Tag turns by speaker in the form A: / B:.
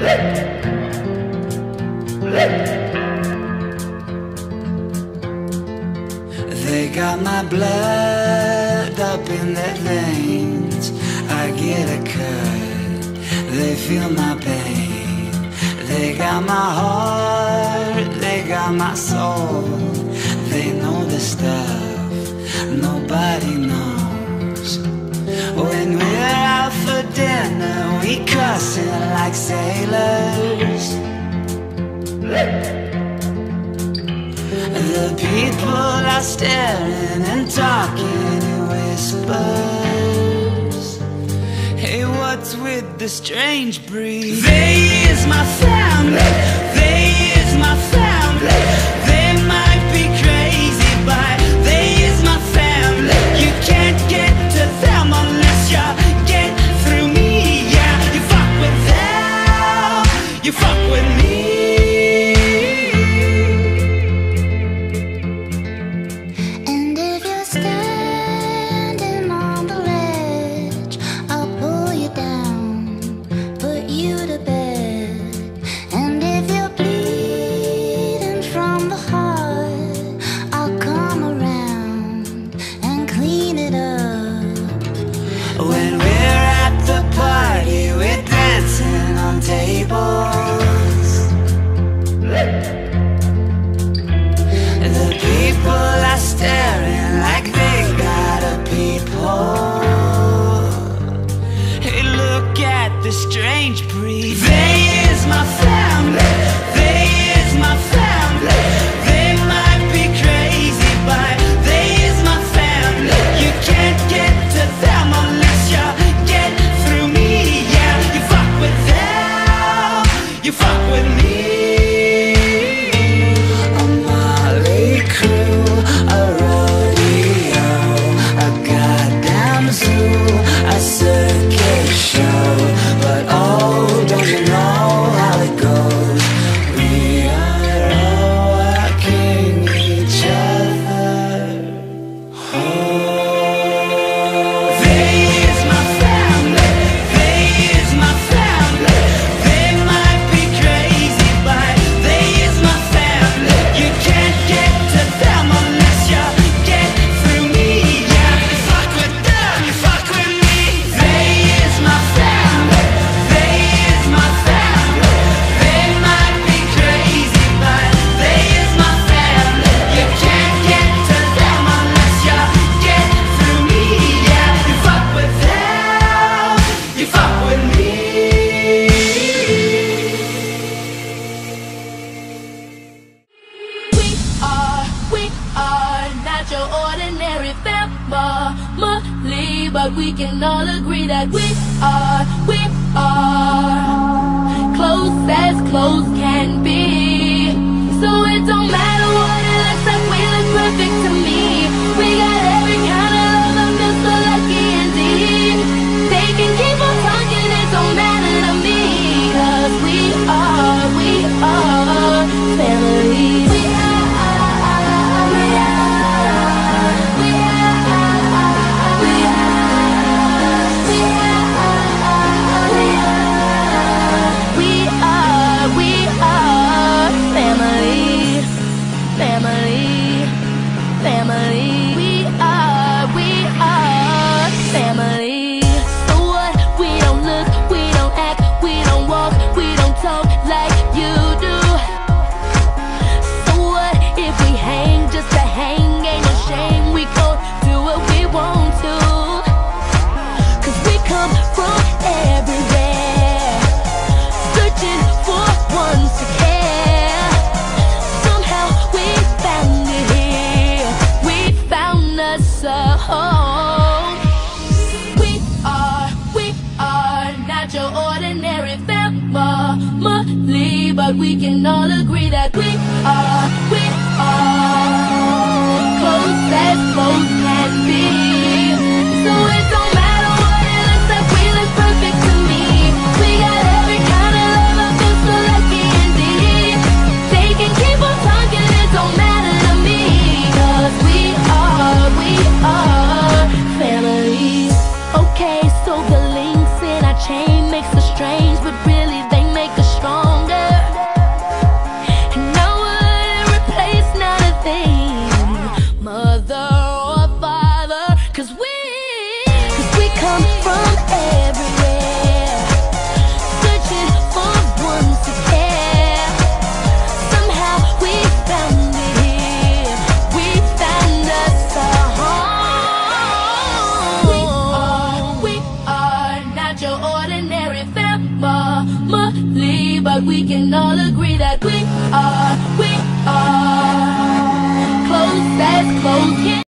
A: They got my blood up in their veins. I get a cut, they feel my pain. They got my heart, they got my soul. They know the stuff nobody knows. When we're out for dinner, we cussing like sailors. The people are staring and talking in whispers. Hey, what's with the strange breed? They is my family, they is my family. They might be crazy, but they is my family. You can't get to them unless you get through me. Yeah, you fuck with them, you fuck with me. When we're at the party, we're dancing on tables. The people are staring like they got a peephole. Hey, look at the strange breed. They is my family, they is my family. They might be crazy, but they is my family. You can't get to them unless you get through me. Yeah, you fuck with them, you fuck with me. A Molly crew, a rodeo, a goddamn zoo, a circus show. But oh, don't you know how it goes? We are all working each other home. They is my family, they is my family. They might be crazy, but they is my family. You can't get to them unless you get through me. Yeah, you fuck with them, you fuck with me. They is my family, they is my family. They might be crazy, but they is my family. You can't get to them unless you get through me. Yeah, you fuck with them, you fuck with me.
B: We are not your ordinary family, but we can all agree that we are close as close can be. So it don't matter what it looks like, we look perfect to me. We got every kind of love, I feel so lucky indeed. They can keep on talking, it don't matter to me, 'cause we are family. But we can all agree that we are close as close can be. So it don't matter what it looks like, we look perfect to me. We got every kind of love, I feel so lucky indeed. They can keep on talking, it don't matter to me, 'cause we are family. Okay, so the links in our chain makes us strange, but really they make us Cause we come from everywhere, searching for one to care. Somehow we found it here, we found us a home. We are not your ordinary family, but we can all agree that we are close as close can